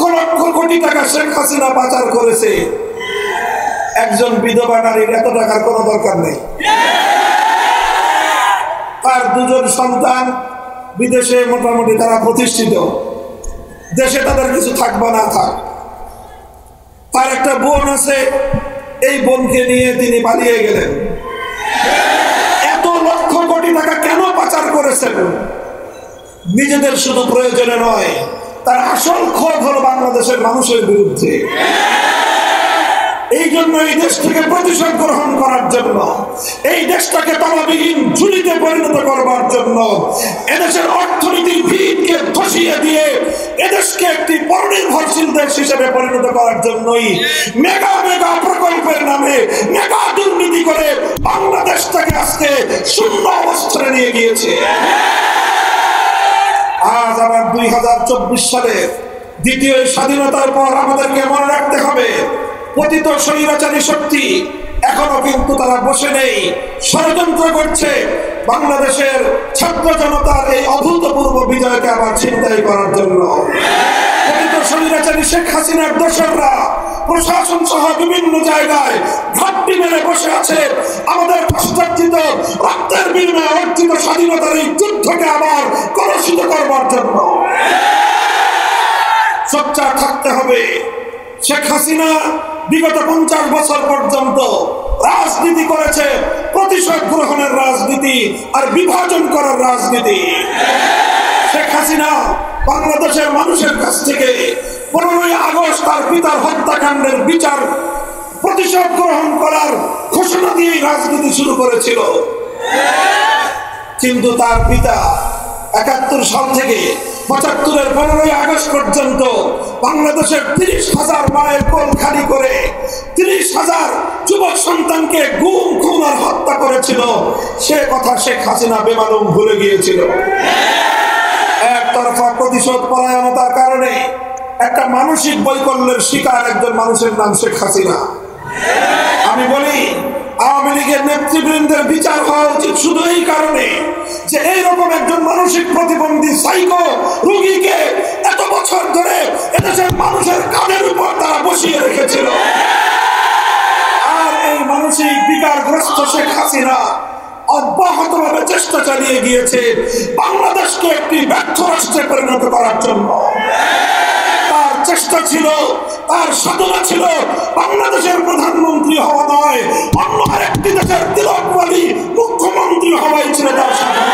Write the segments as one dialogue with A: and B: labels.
A: লক্ষ কোটি টাকা শেখ হাসিনা পাচার করেছে। একজন বিধবা নারীর এত টাকার কোনো দরকার নেই। তার দুজন সন্তান বিদেশে মোটামুটি তারা প্রতিষ্ঠিত, দেশে তাদের কিছু থাকবে না থাক। তার একটা বোন আছে, এই বোনকে নিয়ে তিনি পালিয়ে গেলেন। এত লক্ষ কোটি টাকা কেন পাচার করেছেন? নিজেদের শুধু প্রয়োজনে নয়, তার আসল ক্ষোভ হলো বাংলাদেশের মানুষের বিরুদ্ধে। এই জন্য এই দেশ থেকে প্রতিশোধ গ্রহণ করার জন্য, এই দেশটাকে তালাবিহীন ঝুলিতে পরিণত করবার জন্য, এদেশের অর্থনীতির ভিতকে ধসিয়ে দিয়ে এদেশকে একটি পরনির্ভরশীল দেশ হিসেবে পরিণত করার জন্যই মেগা মেগা প্রকল্পের নামে মেগা দুর্নীতি করে বাংলাদেশটাকে আজকে শূন্য অবস্থানে নিয়ে গিয়েছে। আজ আবার 2024 সালে দ্বিতীয় স্বাধীনতার পর আমাদেরকে মনে রাখতে হবে, পতিত স্বৈরাচারী শক্তি এখনো কিন্তু তারা বসে নেই, ষড়যন্ত্র করছে বাংলাদেশের ছাত্র জনতার এই অভূতপূর্ব বিজয়কে আবার ছিনতাই করার জন্য। পতিত স্বৈরাচারী শেখ হাসিনার দোসররা প্রশাসন সহ বিভিন্ন জায়গায় ঘাপটি মেরে বসে আছে আমাদের পাশ্চাত্য রক্তের বিনিময়ে অর্জিত স্বাধীনতার এই যুদ্ধকে আবার কলুষিত করবার জন্য। সোচ্চার থাকতে হবে। শেখ হাসিনা বিগত 50 বছর পর্যন্ত রাজনীতি করেছে প্রতিশোধ গ্রহণের রাজনীতি আর বিভাজন করার রাজনীতি। শেখ হাসিনা বাংলাদেশের মানুষের কাছ থেকে 15ই আগস্ট তার পিতার হত্যাকাণ্ডের বিচার প্রতিশোধ গ্রহণ করার ঘোষণা দিয়ে রাজনীতি শুরু করেছিল। কিন্তু তার পিতা 71 সাল থেকে 75-এর 15ই আগস্ট পর্যন্ত বাংলাদেশের 30,000 মায়ের কোল খালি করে 30,000 যুবক সন্তানকে গুম খুন আর হত্যা করেছিল। সে কথা শেখ হাসিনা বেমালুম ভুলে গিয়েছিল। একতরফা প্রতিশোধ পরায়ণতার কারণে একটা মানসিক বৈকল্যের শিকার একজন মানুষের নাম শেখ হাসিনা। আমি বলি, আওয়ামী লীগের নেতৃবৃন্দের বিচার হওয়া উচিত শুধু এই কারণে যে এইরকম একজন মানসিক প্রতিবন্ধী সাইকো রোগীকে এত বছর ধরে এদেশের মানুষের কাঁধের উপর তারা বসিয়ে রেখেছিল। আর এই মানসিক বিকারগ্রস্ত শেখ হাসিনা অব্যাহতভাবে চেষ্টা চালিয়ে গিয়েছে বাংলাদেশকে একটি ব্যর্থ রাষ্ট্রে পরিণত করার জন্য। তার চেষ্টা ছিল, তার সাধনা ছিল বাংলাদেশের প্রধানমন্ত্রী হওয়া নয়, অন্য আরেকটি দেশের তিলকমালী মুখ্যমন্ত্রী হওয়াই ছিল তার সাধনা।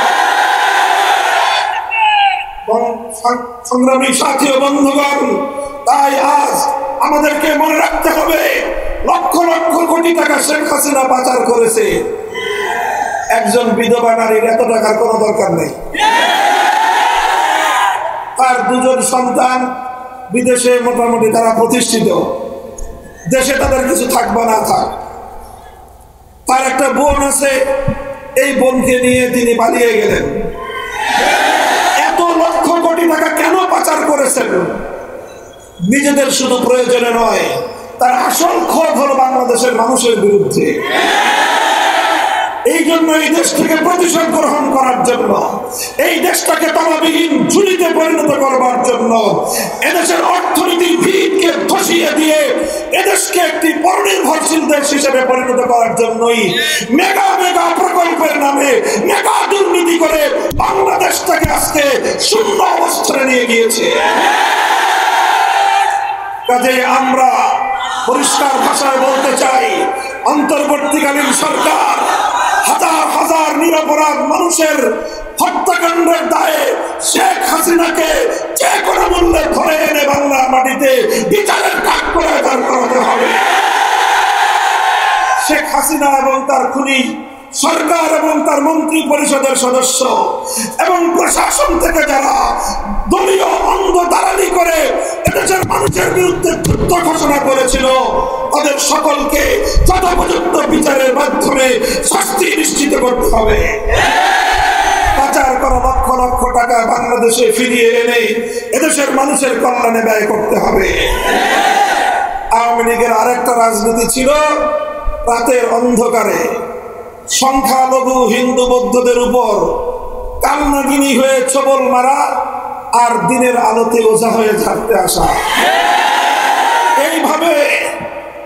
A: সংগ্রামী সাথী ও বন্ধুগণ, তাই আজ আমাদেরকে মনে রাখতে হবে, লক্ষ লক্ষ কোটি টাকা শেখ হাসিনা পাচার করেছে। একজন বিধবা নারীর এত টাকার কোনো দরকার নেই। তার দুজন সন্তান বিদেশে মোটামুটি তারা প্রতিষ্ঠিত, দেশে তাদের কিছু থাকবে না থাক। তার একটা বোন আছে, এই বোনকে নিয়ে তিনি পালিয়ে গেলেন। এত লক্ষ কোটি টাকা কেন পাচার করেছেন? নিজেদের শুধু প্রয়োজনে নয়, তার আসল ক্ষোভ হলো বাংলাদেশের মানুষের বিরুদ্ধে। এই জন্য এই দেশ থেকে প্রতিশোধ গ্রহণ করার জন্য, এই দেশটাকে তালাবিহীন ঝুলিতে পরিণত করবার জন্য, এদেশের অর্থনীতির ভিতকে ধসিয়ে দিয়ে এদেশকে একটি পরনির্ভরশীল দেশ হিসেবে পরিণত করার জন্যই মেগা মেগা প্রকল্পের নামে মেগা দুর্নীতি করে বাংলাদেশটাকে আজকে শূন্য অবস্থানে নিয়ে গিয়েছে। কাজেই আমরা পরিষ্কার ভাষায় বলতে চাই, অন্তর্বর্তীকালীন সরকার হাজার হাজার নিরপরাধ মানুষের হত্যাকাণ্ডের দায়ে শেখ হাসিনাকে যে কোনো মূল্যে ধরে এনে বাংলার মাটিতে বিচারের কাজ করে দাঁড় করাতে হবে। শেখ হাসিনা এবং তার খুনি সরকার এবং তার মন্ত্রী পরিষদের সদস্য এবং প্রশাসন থেকে যারা দলীয় অন্ধ দালালি করে এদেশের মানুষের বিরুদ্ধে যুদ্ধ ঘোষণা করেছিল, তাদের সকলকে যথোপযুক্ত বিচারের মাধ্যমে শাস্তি নিশ্চিত করতে হবে। পাচার করা লক্ষ লক্ষ টাকা বাংলাদেশে ফিরিয়ে এনে এদেশের মানুষের কল্যাণে ব্যয় করতে হবে। আওয়ামী লীগের আরেকটা রাজনীতি ছিল রাতের অন্ধকারে সংখ্যালঘু হিন্দু বৌদ্ধদের উপর কালনাগিনী হয়ে ছবল মারা আর দিনের আলোতে ওঝা হয়ে ঝাড়তে আসা।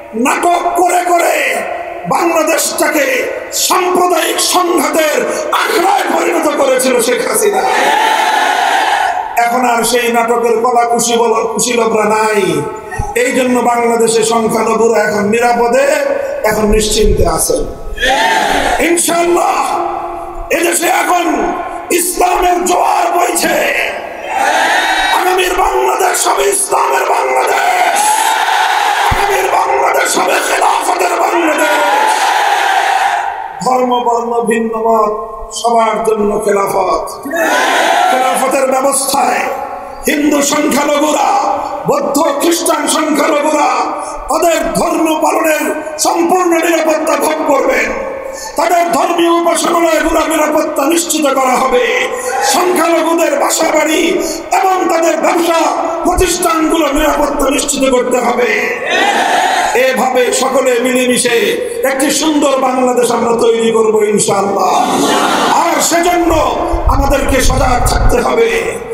A: নাটক করে করে বাংলাদেশটাকে সাম্প্রদায়িক সংঘাতের আখড়ায় পরিণত করেছিল শেখ হাসিনা। এখন আর সেই নাটকের কলা কুশীলবরা নাই। এই জন্য বাংলাদেশের সংখ্যালঘুরা এখন নিরাপদে, এখন নিশ্চিন্তে আছেন। ইনশাআল্লাহ এদেশে এখন ইসলামের জোয়ার বইছে। আগামীর বাংলাদেশ হবে ইসলামের বাংলাদেশ, আগামীর বাংলাদেশ হবে খেলাফতের বাংলাদেশ। ধর্ম বর্ণ ভিন্ন মত সবার জন্য খেলাফত। খেলাফতের ব্যবস্থায় হিন্দু সংখ্যালঘুরা, বৌদ্ধ খ্রিস্টান সংখ্যালঘুরা তাদের ধর্ম পালনের সম্পূর্ণ নিরাপত্তা ভোগ করবেন। তাদের ধর্মীয় উপাসনালয়গুলোর নিরাপত্তা নিশ্চিত করা হবে। সংখ্যালঘুদের বাসা বাড়ি এবং তাদের ব্যবসা প্রতিষ্ঠানগুলো নিরাপত্তা নিশ্চিত করতে হবে। এভাবে সকলে মিলেমিশে একটি সুন্দর বাংলাদেশ আমরা তৈরি করবো ইনশাআল্লাহ। আর সেজন্য আমাদেরকে সজাগ থাকতে হবে।